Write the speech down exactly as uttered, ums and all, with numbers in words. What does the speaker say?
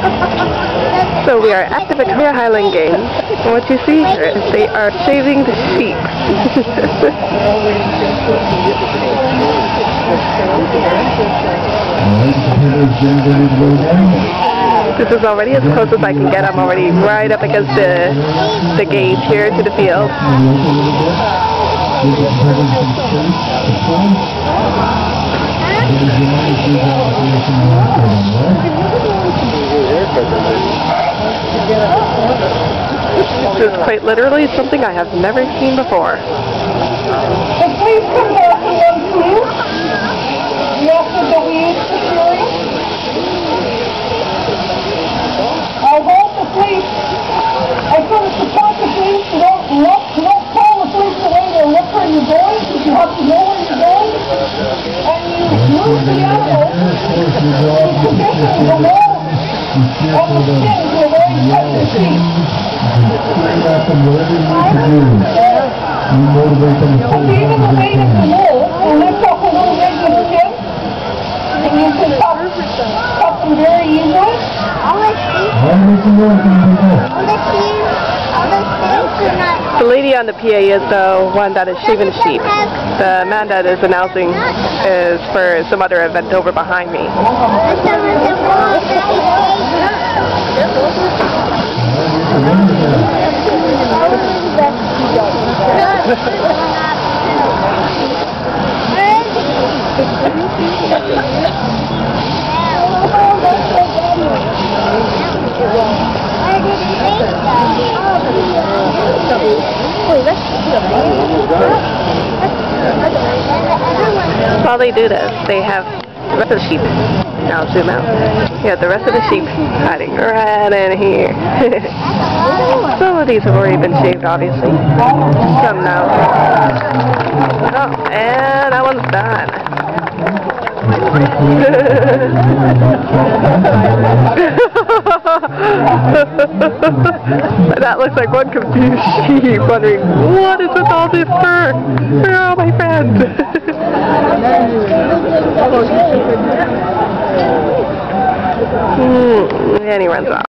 So we are at the Victoria Highland Games, and what you see here is they are shaving the sheep. This is already as close as I can get. I'm already right up against the, the gate here to the field. This is quite literally something I have never seen before. So please come back in one please. Yes, with the weeds for shearing. I hold the fleece. I sort of support the fleece. You don't look, you don't pull the fleece away to look where you're going, because you have to know where you're going. And you move the animal to position the wall of the skin to avoid touching the sheep. So even the weight of the wool will lift up a little bit of the skin, and you can cut, cut them very easily. The lady on the P A is the one that is shaving the sheep. The man that is announcing is for some other event over behind me. While they do this, they have the rest of the sheep. Now zoom out. Yeah, the rest of the sheep hiding right in here. Some of these have already been shaved, obviously. Some now. Oh, and that one's done. That looks like one confused sheep wondering, what is with all this fur? Where are all my friends? mm, and he runs off.